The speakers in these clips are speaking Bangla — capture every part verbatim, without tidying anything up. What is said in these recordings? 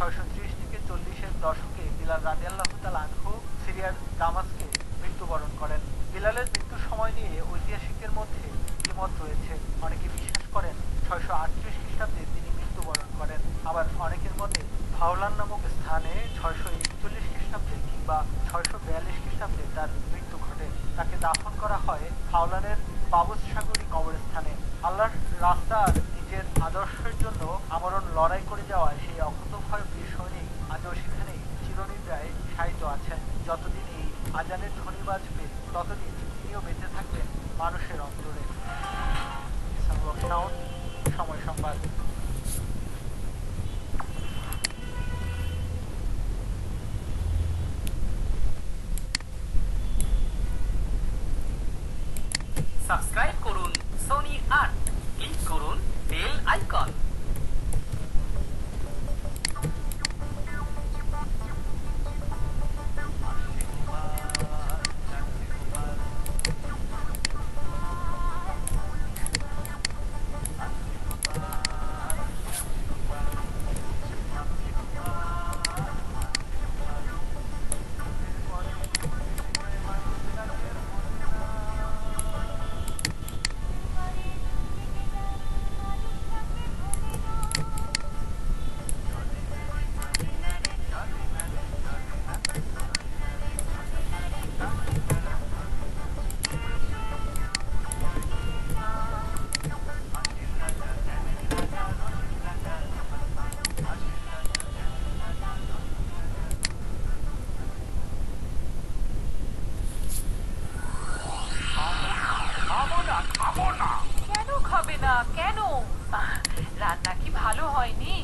ছয়শো ত্রিশ থেকে চল্লিশের দশকে বিলাল রাদিয়াল্লাহু তাআলা আনহু সিরিয়ার দামাস্কে মৃত্যুবরণ করেন। বিলালের মৃত্যুর সময় নিয়ে ঐতিহাসিকদের মধ্যে দ্বিমত রয়েছে। অনেকে বিশ্বাস করেন ছয়শো আটত্রিশ খ্রিস্টাব্দে তিনি মৃত্যুবরণ করেন, আবার অনেকের মতে হাওলান নামক স্থানে ছয়শো একচল্লিশ খ্রিস্টাব্দে কিংবা ছয়শো বিয়াল্লিশ খ্রিস্টাব্দে তার মৃত্যু ঘটে। তাকে দাফন করা হয় হাওলানের বাবুস সাগরী কবরস্থানে। আল্লাহর রাস্তার নিজের আদর্শের জন্য আমরণ লড়াই করে যাওয়ায় সেই অকুতোভয় বীর সৈনিক আজও সেখানেই চিরনিদ্রায় শায়িত আছেন। যতদিন এই আজানের ধ্বনি বাজবে ততদিন তিনিও বেঁচে থাকবেন মানুষের অন্তরে। সময় সংবাদ। সাবস্ক্রাইব করুন সোনি আট, ক্লিক করুন বেল আইকন। কেন রান্না কি ভালো হয়নি?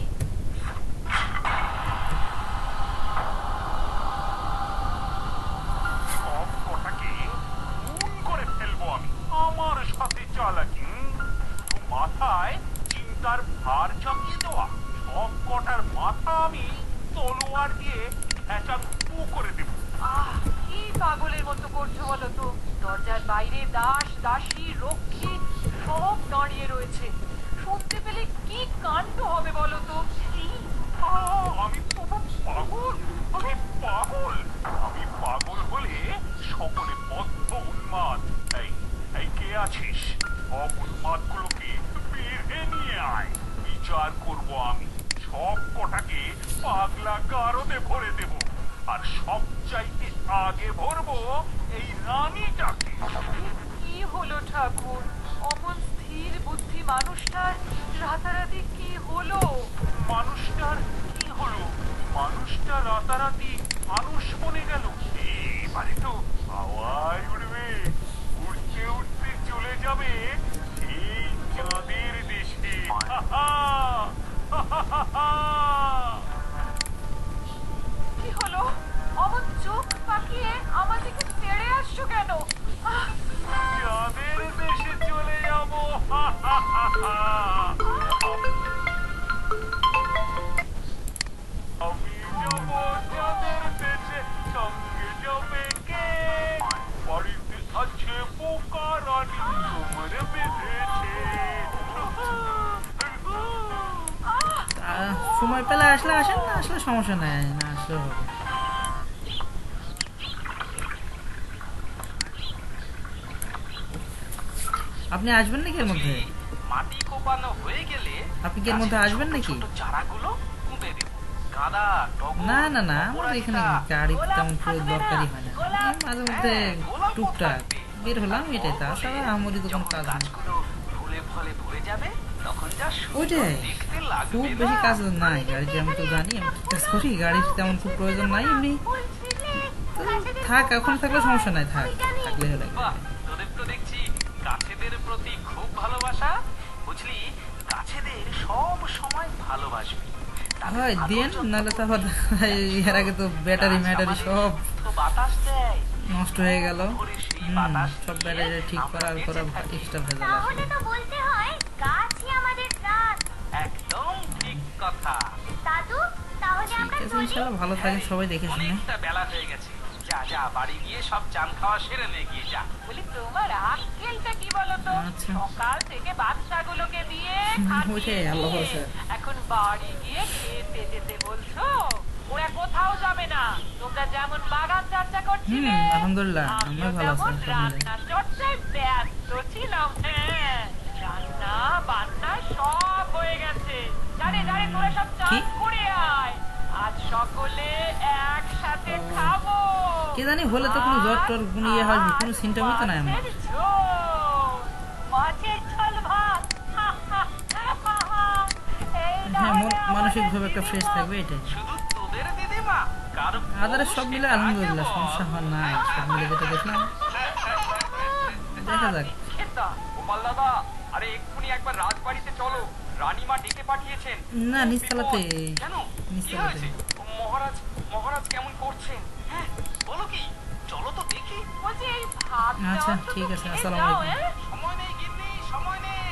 সব কটাকে খুন করে ফেলবো আমি আমার সাথে চালাকি, মাথায় চিন্তার ভার চাপিয়ে দেওয়া। সব কটার মাথা আমি তলোয়ার দিয়ে ভেচা পু করে দেবো। আহ কি পাগলের মতো করছো বলো তো? দরজার বাইরে দাস দাসী রক্ষী সব দাঁড়িয়ে রয়েছে, শুনতে পেলে কি কাণ্ড হবে বলো তো? আমি পাগল, আমি পাগল, আমি পাগল হলে সকলে বদ্ধ উন্মাদ। এই এই কে আছিস? সব উন্মাদ গুলোকে বেঁধে নিয়ে আয়, বিচার করবো আমি। সব কটাকে পাগলা গারদে ভরে দেব, আর সব চাইতে আগে ভরবো এই রানীটাকে। কি হলো ঠাকুর? অমন স্থির বুদ্ধি মানুষটার রাতারাতি কি হলো? মানুষটার কি হলো? মানুষটা রাতারাতি মানুষ বনে গেল। এবারে তো হাওয়ায় উড়বে, উড়তে উড়তে চলে যাবে এই চাঁদের দেশে। কি হলো? অমন চোখ পাকিয়ে আমাদেরকে ছেড়ে আসছো কেন? চাঁদের দেশে চলে যাবো। আমি যাবো চাঁদের দেশে, সঙ্গে যাবে কে? বাড়িতে আছে পোকা রানী, তোমার বেঁধেছে। সময় পেলে আসলে আসেন, না আসলে সমস্যা নাই, না আসলে হবে। আপনি আসবেন নাকি এর মধ্যে? মাটি কোপানো হয়ে গেলে আপনি কি এর মধ্যে আসবেন নাকি? চারাগুলো কুঁদে দেব। গাঁদা, টগর, না না না, আমার এখানে গাড়ি তেমন পুরো দরকারই হয় না, মাঝে মধ্যে টুকটাক বের হলাম এটাই, তাছাড়া আমারই তো কোনো কাজ নেই। ফুলে ফলে ভরে যাবে, তখন যা ওইটাই, খুব বেশি কাজ নাই গাড়িতে, আমি তো জানি আমি কি কাজ করি, গাড়ির তেমন খুব প্রয়োজন নাই। এমনি থাক, এখন থাকলে সমস্যা নাই, থাক থাকলে হলে। তোদের তো দেখছি গাছেদের প্রতি খুব ভালোবাসা, বুঝলি? গাছেদের সব সময় ভালোবাসবি। হয় দেন, নাহলে তো আবার এর আগে তো ব্যাটারি ম্যাটারি সব বাতাস দেয়, নষ্ট হয়ে গেল। সব ব্যাটারি ঠিক করার পর এক্সট্রা ভেজাল আসবে। বলতে হয় গাছই আমাদের প্রাণ। একদম ঠিক কথা দাদু, তাহলে আমরা ঠিক আছে, ইনশাআল্লাহ ভালো থাকেন সবাই, দেখে শুনে। অনেকটা বেলা হয়ে গেছে, যা যা বাড়ি গিয়ে সব চান খাওয়া সেরে নে গিয়ে যা। বলি তোমার আক্কেলটা কি বলতো? সকাল থেকে বাচ্চাগুলোকে দিয়ে ওইটাই আল্লাহ ভরসা। এখন বাড়ি গিয়ে খেতে যেতে বলছো? ছিলে? হুম, আলহামদুলিল্লাহ, আমিও আমিও ভালো আছি, তেমন আলহামদুলিল্লাহ। রান্নার চর্চায় ব্যস্ত ছিলাম। হ্যাঁ, রান্না বান্না সব হয়ে গেছে। জানি জানি তোরা সব চান কি? করে আয়, আজ সকলে একসাথে খাবো। কে জানি হলে তো কোনো জ্বর টর কোনো ইয়ে হয়, কোনো symptom ই তো নাই আমার। মাছের ঝোল, মাছের ঝোল ভাত। এই হ্যাঁ, নাহলে মন- মানসিকভাবে আমাদের একটা ফ্রেশ দিদিমা। থাকবে এটাই। শুধু তোদের দিদিমা কার আদারে সব মিলে আলহামদুলিল্লাহ, সমস্যা হয় নাই, সব মিলে যেটা দেখলাম দেখা যাক। খেতা। গোপাল দাদা, আরে এক্ষুনি একবার রাজবাড়িতে চলো, রানীমা ডেকে পাঠিয়েছেন। না, নিচতলাতে। কেন কি নিচতলাতে। হয়েছে? মহারাজ মহারাজ কেমন করছেন? হ্যাঁ বলো কি, চলো তো দেখি। বলছি এই ভাতটা আচ্ছা, অন্তত ঠিক আছে, খেয়ে আসসালামু যাও, আলাইকুম। হ্যাঁ? সময় নেই গিন্নি, সময় নেই।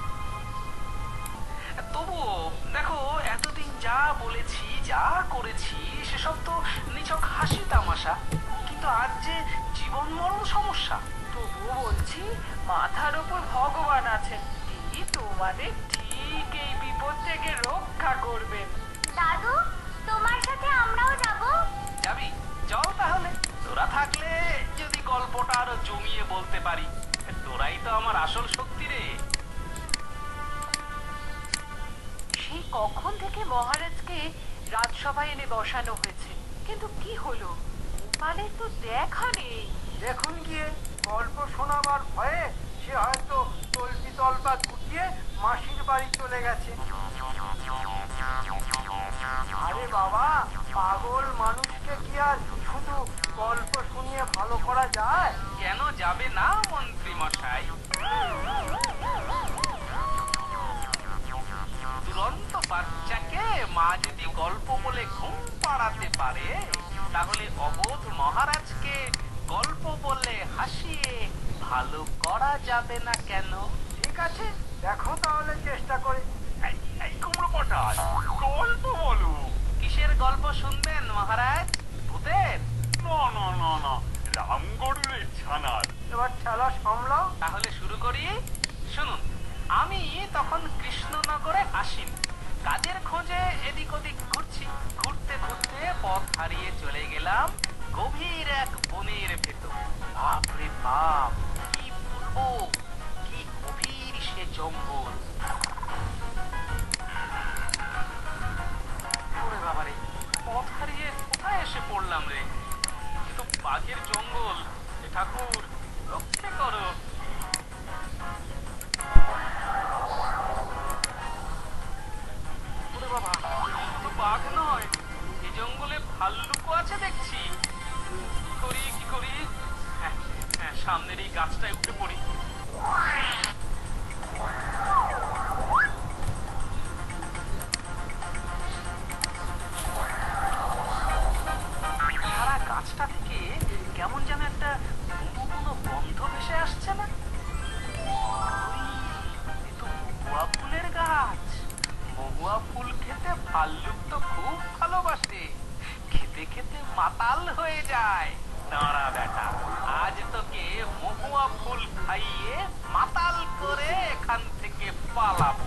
তবুও দেখো, এতদিন যা বলেছি যা করেছি সেসব তো নিছক হাসি তামাশা, কিন্তু আজ যে জীবন মরণ সমস্যা। তবুও বলছি মাথার উপর ভগবান আছেন, তিনি তোমাদের ঠিক এই বিপদ থেকে রক্ষা করবেন। দাদু তোমার সাথে আমরাও যাব। যাবি? চল তাহলে, তোরা থাকলে যদি গল্পটা আরো জমিয়ে বলতে পারি। তোরাই তো আমার আসল শক্তি রে। সেই কখন থেকে মহারাজকে রাজসভায় এনে বসানো হয়েছে, কিন্তু কি হলো? গোপালের তো দেখা নেই। দেখুন গিয়ে, গল্প শোনাবার ভয়ে সে হয়তো তল্পি তল্পা গুটিয়ে মাসির বাড়ি চলে গেছে। আরে বাবা, পাগল মানুষকে কি আর শুধু গল্প শুনিয়ে ভালো করা যায়? কেন যাবে না মন্ত্রী মশাই? দুরন্ত বাচ্চাকে মা যদি গল্প বলে ঘুম পাড়াতে পারে, তাহলে অবোধ মহারাজকে গল্প বলে হাসিয়ে ভালো করা যাবে না কেন? ঠিক আছে, দেখো তাহলে চেষ্টা করে। এই এই কুমড়ো পটাশ, গল্প বলো। কিসের গল্প শুনবেন মহারাজ? ভূতের? না না না না, রামগরুরের ছানার। এবার ঠেলা সামলাও। তাহলে শুরু করি। শুনুন, আমি তখন কৃষ্ণনগরে আসিনি, কাজের খোঁজে এদিক ওদিক ঘুরছি। ঘুরতে ঘুরতে পথ হারিয়ে চলে গেলাম গভীর এক বনের ভেতর। বাপরে বাপ, কি বলবো, কি গভীর সে জঙ্গল। ওরে বাবারে, পথ হারিয়ে কোথায় এসে পড়লাম রে? কিন্তু বাঘের জঙ্গল, এ ঠাকুর রক্ষে করো। ওরে বাবা, তো বাঘ নয়, এই জঙ্গলে ভাল্লুকও আছে দেখছি। কি করি কি করি? হ্যাঁ হ্যাঁ, সামনের এই গাছটায় উঠে পড়ি। সারা গাছটা থেকে কেমন যেন একটা বুনো বুনো গন্ধ ভেসে আসছে না? ওই, এ তো মহুয়া ফুলের গাছ। মহুয়া ফুল খেতে ভাল্লুক তো খুব ভালোবাসে, খেতে খেতে মাতাল হয়ে যায়। দাঁড়া বেটা, আজ তোকে মহুয়া ফুল খাইয়ে মাতাল করে এখান থেকে পালাবো।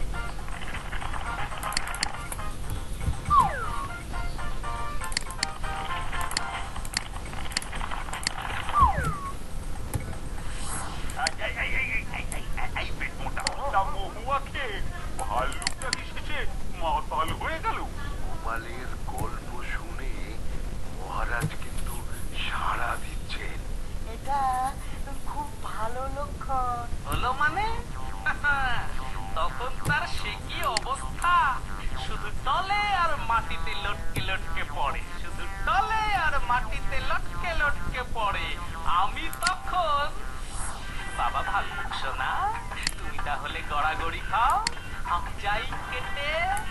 এই, এই, এই, এই, এই, এই, এই, এই পেট মোটা, তা মহুয়া খেয়ে ভাল্লুকটা কি শেষে মাতাল হয়ে গেল? গোপালের গল্প শুনে মহারাজ কিন্তু সাড়া দিচ্ছেন। এটা খুব ভালো লক্ষণ। হলো মানে? তখন তার সে কি অবস্থা, শুধু টলে আর মাটিতে লটকে লটকে পড়ে, শুধু টলে আর মাটিতে লটকে লটকে পড়ে। আমি তখন, বাবা ভাল্লুক সোনা, তুমি তাহলে গড়াগড়ি খাও, আমি যাই কেটে।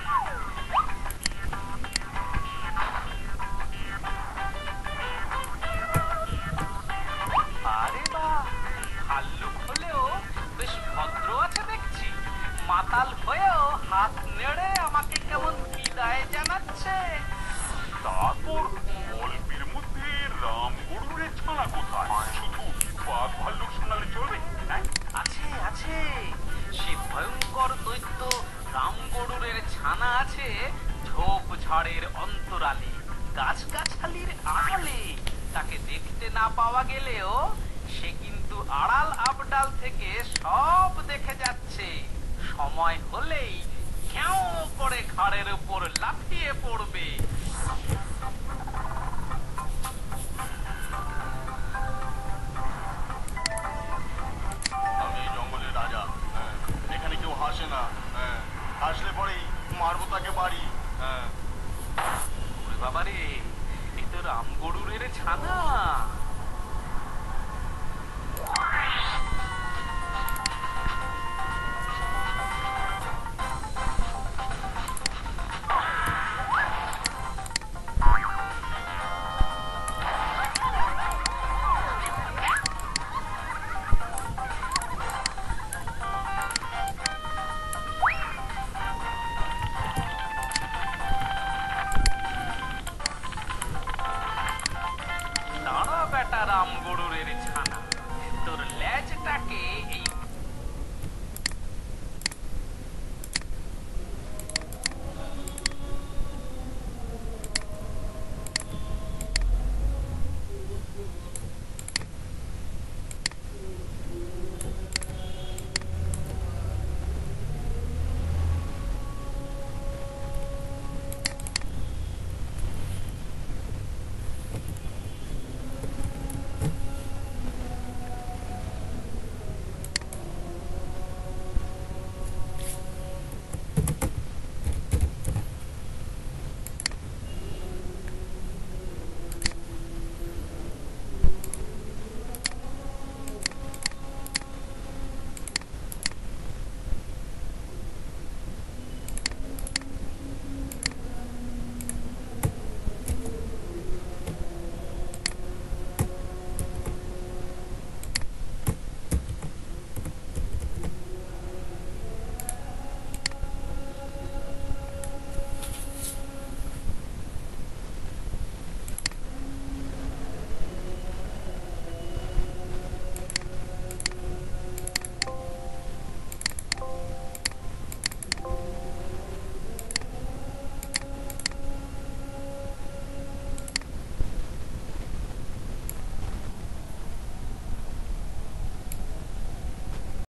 আরে বাহ, ভাল্লুক হলেও বেশ ভদ্র আছে দেখছি। মাতাল হয়েও হাত নেড়ে আমাকে কেমন বিদায় জানাচ্ছে। তারপর গল্পের মধ্যে রামগরুরের ছানা কোথায়? শুধু বাঘ ভাল্লুক শোনালে চলবে? হ্যাঁ? আছে আছে, সে ভয়ঙ্কর দৈত্য রামগরুরের ছানা আছে ঝোপ ঝাড়ের অন্তরালে, গাছগাছালির আড়ালে। তাকে দেখতে না পাওয়া গেলেও সে কিন্তু আড়াল আবডাল থেকে সব দেখে যাচ্ছে। সময় হলেই ঘ্যাও করে ঘাড়ের উপর লাফিয়ে পড়বে। আমি এই জঙ্গলের রাজা, হ্যাঁ, এখানে কেউ হাসে না, হ্যাঁ, হাসলে পরেই মারবো তাকে বাড়ি, হ্যাঁ। ওরে বাবারে, এ তো রামগরুরের ছানা।